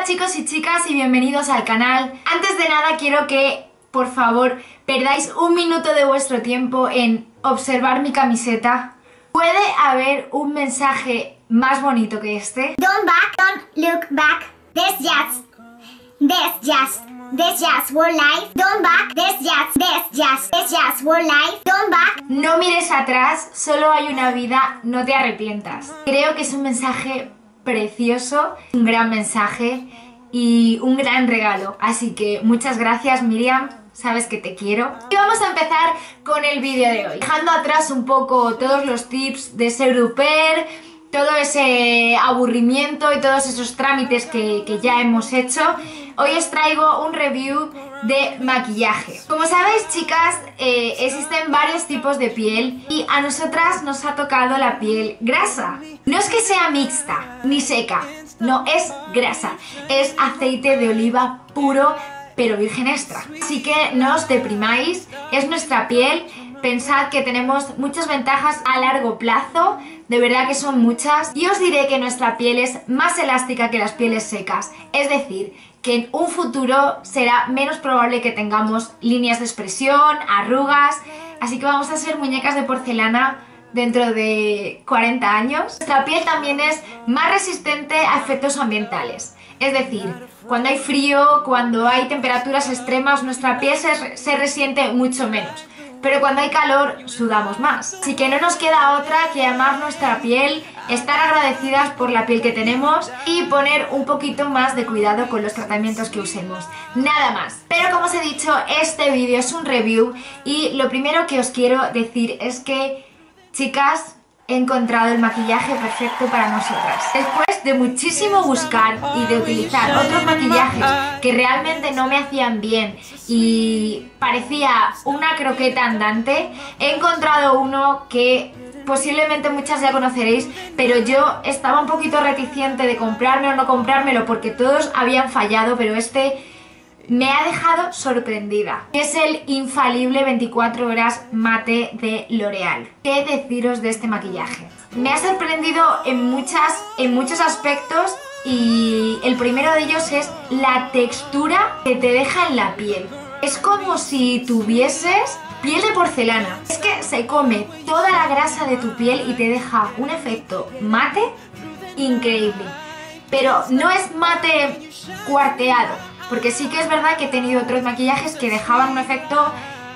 Hola chicos y chicas y bienvenidos al canal. Antes de nada quiero que, por favor, perdáis un minuto de vuestro tiempo en observar mi camiseta. ¿Puede haber un mensaje más bonito que este? Don't look back. This just were life. Don't back. This just were life. Don't back. No mires atrás, solo hay una vida, no te arrepientas. Creo que es un mensaje precioso, un gran mensaje y un gran regalo. Así que muchas gracias, Miriam. Sabes que te quiero. Y vamos a empezar con el vídeo de hoy. Dejando atrás un poco todos los tips de ser au pair, todo ese aburrimiento y todos esos trámites que ya hemos hecho, hoy os traigo un review de maquillaje. Como sabéis, chicas, existen varios tipos de piel y a nosotras nos ha tocado la piel grasa. No es que sea mixta ni seca, no, es grasa, es aceite de oliva puro pero virgen extra. Así que no os deprimáis, es nuestra piel. Pensad que tenemos muchas ventajas a largo plazo, de verdad que son muchas. Y os diré que nuestra piel es más elástica que las pieles secas, es decir, que en un futuro será menos probable que tengamos líneas de expresión, arrugas, así que vamos a ser muñecas de porcelana dentro de 40 años. Nuestra piel también es más resistente a efectos ambientales, es decir, cuando hay frío, cuando hay temperaturas extremas, nuestra piel se resiente mucho menos. Pero cuando hay calor, sudamos más. Así que no nos queda otra que amar nuestra piel, estar agradecidas por la piel que tenemos y poner un poquito más de cuidado con los tratamientos que usemos. Nada más. Pero como os he dicho, este vídeo es un review y lo primero que os quiero decir es que, chicas, he encontrado el maquillaje perfecto para nosotras. Después de muchísimo buscar y de utilizar otros maquillajes que realmente no me hacían bien y parecía una croqueta andante, he encontrado uno que posiblemente muchas ya conoceréis, pero yo estaba un poquito reticente de comprarme o no comprármelo porque todos habían fallado, pero este me ha dejado sorprendida. Es el infalible 24 horas mate de L'Oreal. ¿Qué deciros de este maquillaje? Me ha sorprendido en muchos aspectos y el primero de ellos es la textura que te deja en la piel. Es como si tuvieses piel de porcelana. Es que se come toda la grasa de tu piel y te deja un efecto mate increíble. Pero no es mate cuarteado, porque sí que es verdad que he tenido otros maquillajes que dejaban un efecto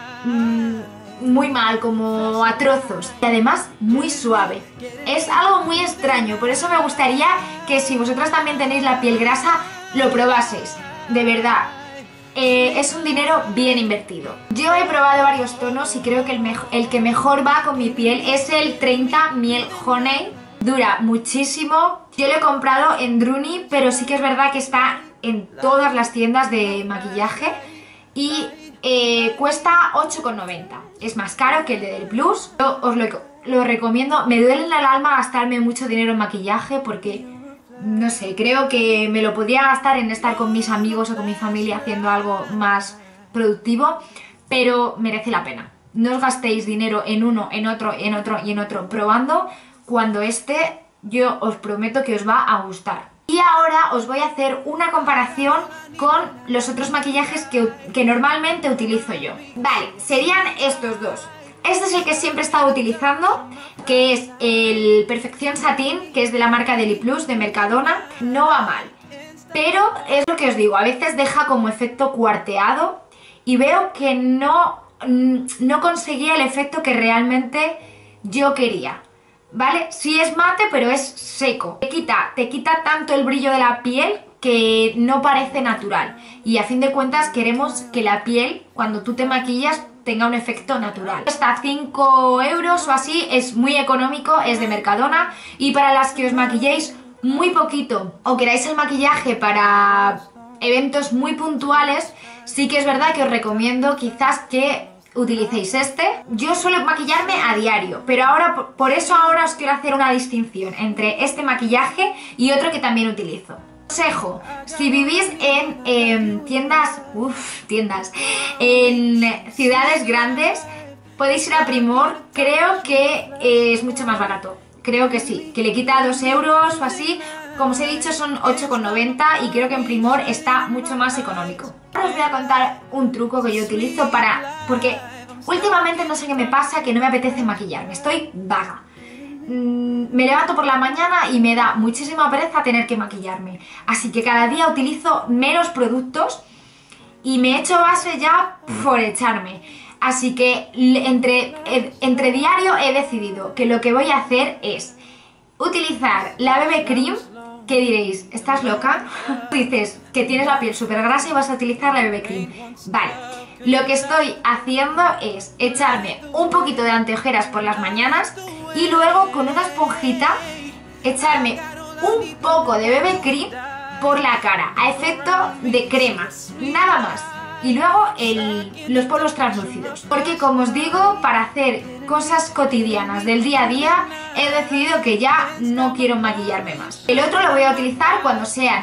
muy mal, como a trozos, y además muy suave. Es algo muy extraño, por eso me gustaría que si vosotras también tenéis la piel grasa, lo probaseis. De verdad, es un dinero bien invertido. Yo he probado varios tonos y creo que el que mejor va con mi piel es el 30 Miel Honey. Dura muchísimo. Yo lo he comprado en Druni, pero sí que es verdad que está en todas las tiendas de maquillaje y cuesta 8,90. Es más caro que el de Del Plus. Yo os lo recomiendo. Me duele en el alma gastarme mucho dinero en maquillaje porque, no sé, creo que me lo podría gastar en estar con mis amigos o con mi familia haciendo algo más productivo, pero merece la pena. No os gastéis dinero en uno, en otro, en otro y en otro probando, cuando este yo os prometo que os va a gustar. Y ahora os voy a hacer una comparación con los otros maquillajes que normalmente utilizo yo. Vale, serían estos dos. Este es el que siempre he estado utilizando, que es el Perfección Satin, que es de la marca Deli Plus, de Mercadona. No va mal, pero es lo que os digo, a veces deja como efecto cuarteado y veo que no conseguía el efecto que realmente yo quería. ¿Vale? Sí es mate, pero es seco. Te quita tanto el brillo de la piel que no parece natural. Y a fin de cuentas queremos que la piel, cuando tú te maquillas, tenga un efecto natural. Cuesta 5 euros o así, es muy económico, es de Mercadona. Y para las que os maquilléis muy poquito o queráis el maquillaje para eventos muy puntuales, sí que es verdad que os recomiendo quizás que utilicéis este. Yo suelo maquillarme a diario, pero ahora por eso ahora os quiero hacer una distinción entre este maquillaje y otro que también utilizo. Consejo, si vivís en tiendas, en ciudades grandes, podéis ir a Primor, creo que es mucho más barato. Creo que sí, que le quita 2 euros o así Como os he dicho, son 8,90 y creo que en Primor está mucho más económico. Ahora os voy a contar un truco que yo utilizo porque últimamente no sé qué me pasa, que no me apetece maquillarme, estoy vaga. Me levanto por la mañana y me da muchísima pereza tener que maquillarme, así que cada día utilizo menos productos y me echo base ya por echarme. Así que entre diario he decidido que lo que voy a hacer es utilizar la BB Cream. ¿Qué diréis? ¿Estás loca? Dices que tienes la piel súper grasa y vas a utilizar la BB Cream. Vale, lo que estoy haciendo es echarme un poquito de anteojeras por las mañanas y luego con una esponjita echarme un poco de BB Cream por la cara, a efecto de crema, nada más. Y luego los polvos translúcidos. Porque como os digo, para hacer cosas cotidianas del día a día he decidido que ya no quiero maquillarme más. El otro lo voy a utilizar cuando sean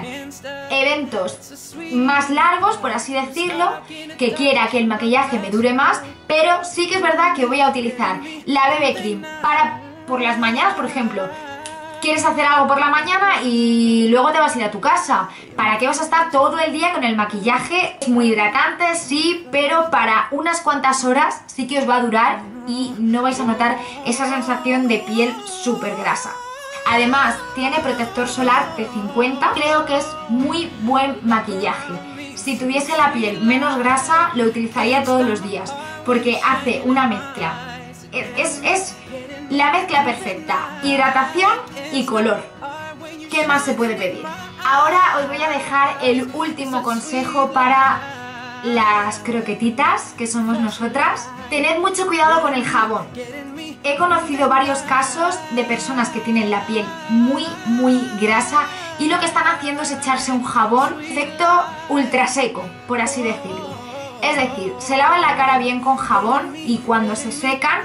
eventos más largos, por así decirlo, que quiera que el maquillaje me dure más, pero sí que es verdad que voy a utilizar la BB Cream por las mañanas, por ejemplo. Quieres hacer algo por la mañana y luego te vas a ir a tu casa. ¿Para qué vas a estar todo el día con el maquillaje? Es muy hidratante, sí, pero para unas cuantas horas sí que os va a durar y no vais a notar esa sensación de piel súper grasa. Además, tiene protector solar de 50. Creo que es muy buen maquillaje. Si tuviese la piel menos grasa, lo utilizaría todos los días, porque hace una mezcla. Es la mezcla perfecta, hidratación y color. ¿Qué más se puede pedir? Ahora os voy a dejar el último consejo para las croquetitas, que somos nosotras. Tened mucho cuidado con el jabón. He conocido varios casos de personas que tienen la piel muy grasa y lo que están haciendo es echarse un jabón efecto ultra seco, por así decirlo. Es decir, se lavan la cara bien con jabón y cuando se secan,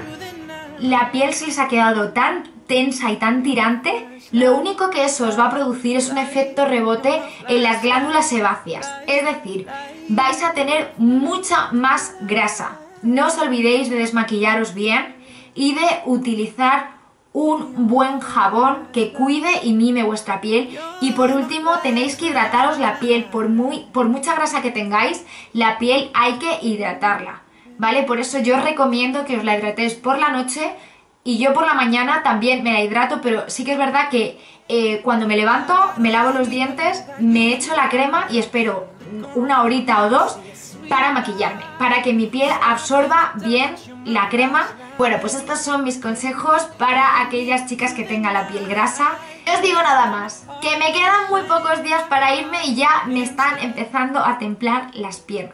la piel se les ha quedado tan tensa y tan tirante, lo único que eso os va a producir es un efecto rebote en las glándulas sebáceas. Es decir, vais a tener mucha más grasa. No os olvidéis de desmaquillaros bien y de utilizar un buen jabón que cuide y mime vuestra piel. Y por último, tenéis que hidrataros la piel. Por mucha grasa que tengáis, la piel hay que hidratarla, ¿vale? Por eso yo os recomiendo que os la hidratéis por la noche y yo por la mañana también me la hidrato, pero sí que es verdad que cuando me levanto, me lavo los dientes, me echo la crema y espero una horita o dos para maquillarme, para que mi piel absorba bien la crema. Bueno, pues estos son mis consejos para aquellas chicas que tengan la piel grasa. No os digo nada más, que me quedan muy pocos días para irme y ya me están empezando a temblar las piernas,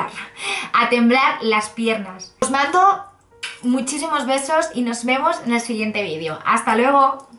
a temblar las piernas. Os mando muchísimos besos y nos vemos en el siguiente vídeo. ¡Hasta luego!